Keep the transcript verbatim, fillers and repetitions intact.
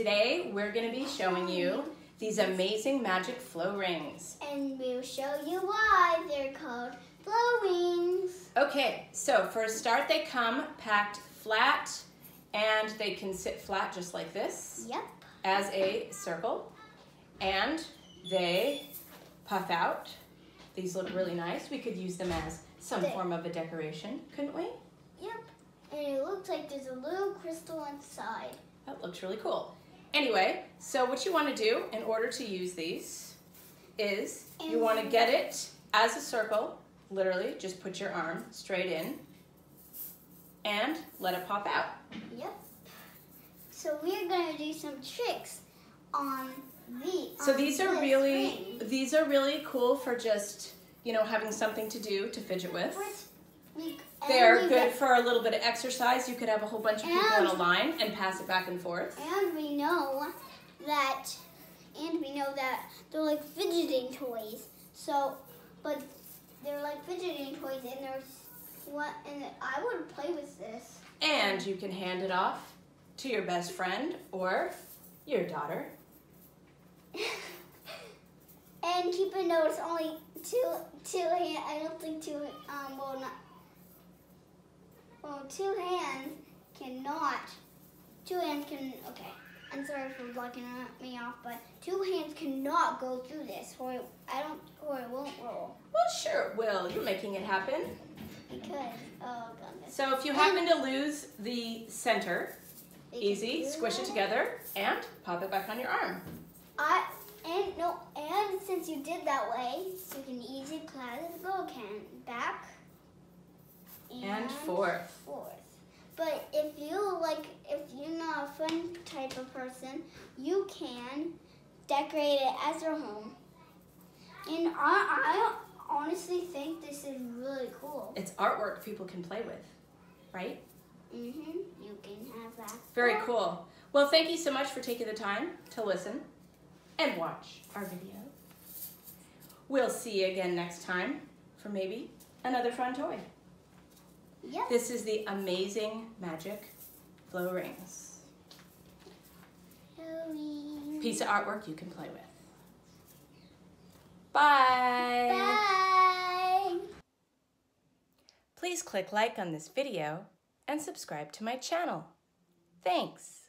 Today we're going to be showing you these amazing magic flow rings. And we'll show you why they're called flow rings. Okay, so for a start they come packed flat and they can sit flat just like this. Yep. As a circle. And they puff out. These look really nice. We could use them as some form of a decoration, couldn't we? Yep. And it looks like there's a little crystal inside. That looks really cool. Anyway, so what you want to do in order to use these is you want to get it as a circle, literally just put your arm straight in and let it pop out. Yep. So we're going to do some tricks on these. So these are really, these are really cool for just, you know, having something to do to fidget with. They're good for a little bit of exercise. You could have a whole bunch of people in a line and pass it back and forth. And we know that, and we know that they're like fidgeting toys. So, but they're like fidgeting toys, and there's what, and I would play with this. And you can hand it off to your best friend or your daughter. And keep a note, it's only two, two hands. I don't think two, um, well, not. Well, two hands cannot, two hands can, okay, I'm sorry for blocking me off, but two hands cannot go through this, or it, I don't, or it won't roll. Well, sure it will. You're making it happen. Because, oh goodness. So if you happen to lose the center, easy, squish it together and pop it back on your arm. I, and no, and since you did that way, so you can easily clap it go again, back, And, and forth. forth. But if you like, if you're not a fun type of person, you can decorate it as your home. And I, I honestly think this is really cool. It's artwork people can play with, right? Mm-hmm. You can have that. Very cool. Well, thank you so much for taking the time to listen and watch our video. We'll see you again next time for maybe another fun toy. Yep. This is the amazing magic flow rings. Halloween. Piece of artwork you can play with. Bye. Bye. Please click like on this video and subscribe to my channel. Thanks.